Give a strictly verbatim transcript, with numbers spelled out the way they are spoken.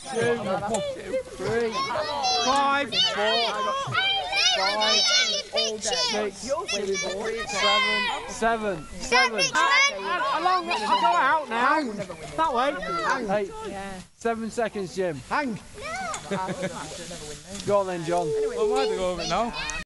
two, three, five, four, five, six, seven, seven, seven. Along, I'll go out now. That way. Eight, seven seconds, Jim. Hang. Go on then, John. Well, why do I go over it now?